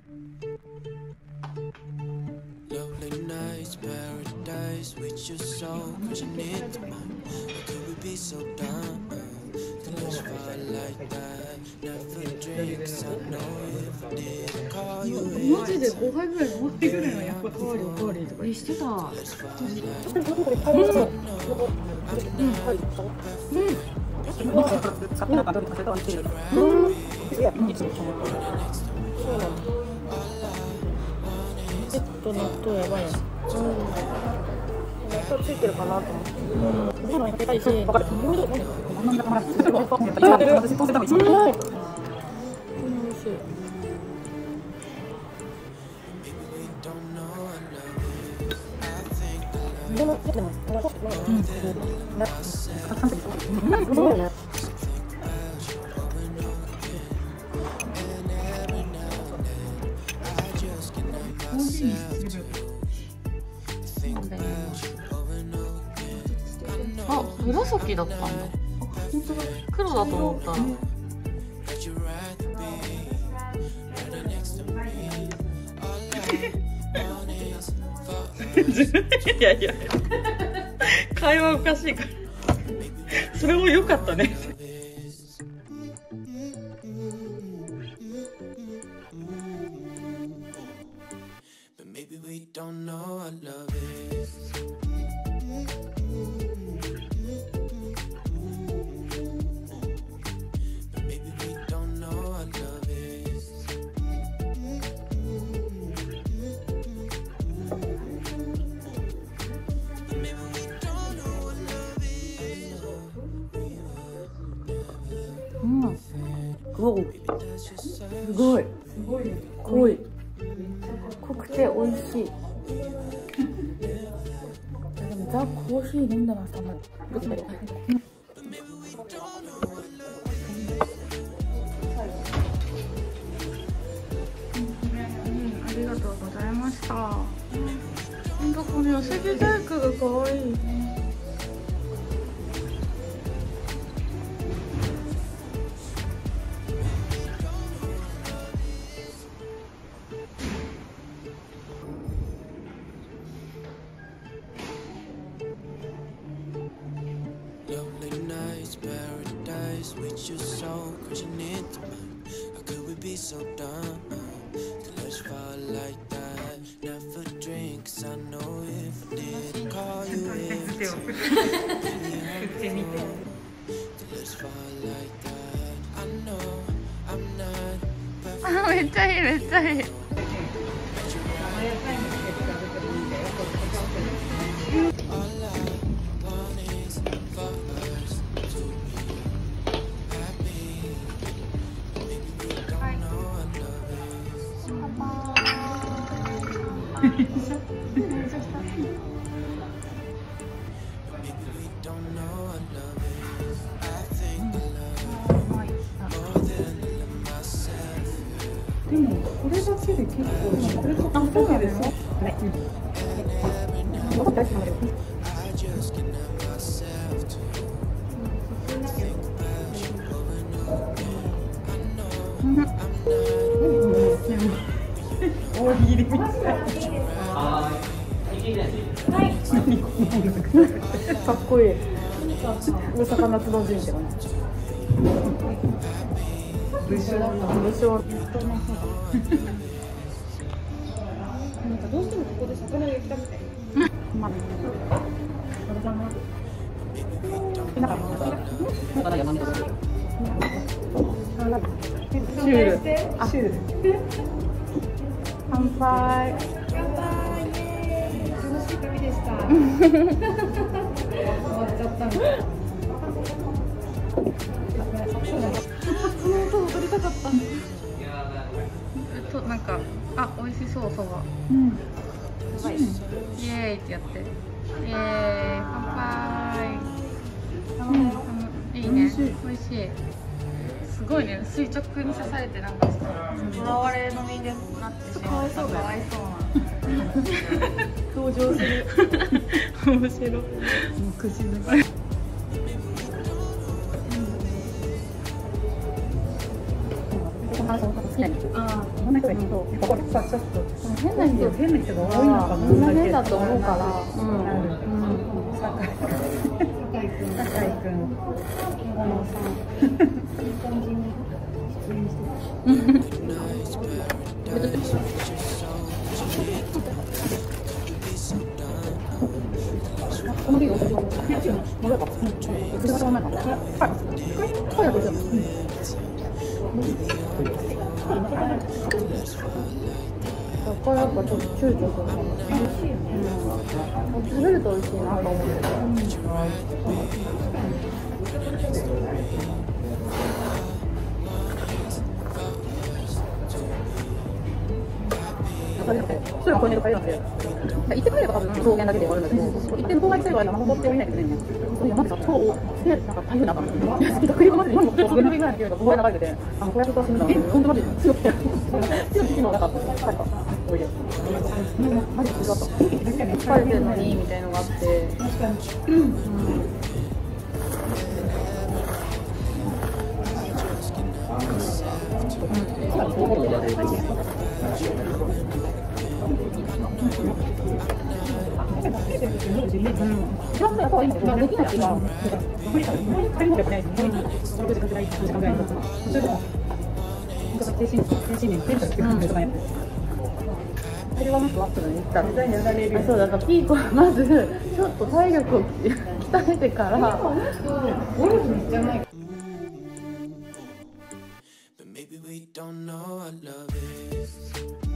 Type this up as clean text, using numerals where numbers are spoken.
Lovely nights, paradise with your soul, cause you need to mind. Could we be so dumb? To let's fall like that. Never drinks, I know if I did call you in. マジで5杯ぐらい飲んでぐらいのやっぱカーリーカーリーとかしてた。ちょっと納豆やばいな。納豆ついてるかなと思って。美味しい。あ、紫だったんだ。本当だ。黒だと思った。いやいや、会話おかしいから。それも良かったね。おお、すごい。濃い。濃くて美味しい。でもザ・コーヒー飲んだらたまる。ありがとうございました。なんかこの寄せ木細工が可愛い。Paradise with your soul, cause you need to mind. How could we be so dumb to let's fall like that? Never drink, cause I know if I did call you in. Let's fall like that. I know I'm not. めっちゃいい、めっちゃいい。でもこれだけで結構これとかそうだね。大喜利みたいな。かっこいい。大阪夏の陣ってかな。武将だった。武将。なんかどうしてもここで魚焼きたくて。まあ。シュール。シュール。乾杯。乾杯。楽しい旅でした。終わっちゃったんだ。その音を取りたかった。なんか、あ、美味しそう、そば。うん。イエーイってやって。イエーイ、乾杯。いいね。美味しい。すごいね、垂直に刺されて、なんか。囚われの身になってしまう。かわいそう、かわいそうな。登場する。面白い。もう口づかい。 話も好きなんですよ。 こんな人がいると、やっぱこれさ、ちょっと変な人変な人が多いのかな。 みんな変だと思うから。 酒井君、小野さん。このビールおいしいよ。まだか。口が止まらないか。はい。そうやって言う。これやっぱちょっと躊躇する。食べると美味しいなと思って。それを超える帰りなんで、行って帰れば多分草原だけで終わるんだけど、行って向こう側に来れば登って降りないといけないんだよ。それ山でさ、超なんか大変なの。スピード繰り込ませて、今も5分のぐらいの勢いが公園流れてて、これやと死ぬのは本当マジで強くて、強くてのなかった。帰った。おいで。マジで強かった。疲れてるのにみたいのがあって。そうだからピーコはまずちょっと体力を鍛えてから。 But maybe we don't know what love is.